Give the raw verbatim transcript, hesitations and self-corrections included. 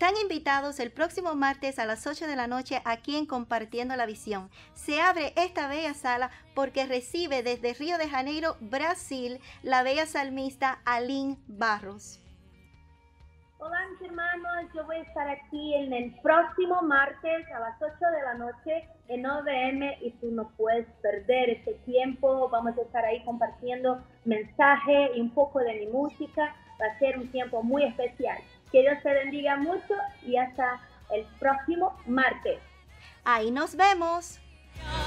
Están invitados el próximo martes a las ocho de la noche aquí en Compartiendo la Visión. Se abre esta bella sala porque recibe desde Río de Janeiro, Brasil, la bella salmista Aline Barros. Hola mis hermanos, yo voy a estar aquí en el próximo martes a las ocho de la noche en O V M y tú no puedes perder este tiempo. Vamos a estar ahí compartiendo mensaje y un poco de mi música. Va a ser un tiempo muy especial. Que Dios te bendiga mucho y hasta el próximo martes. Ahí nos vemos.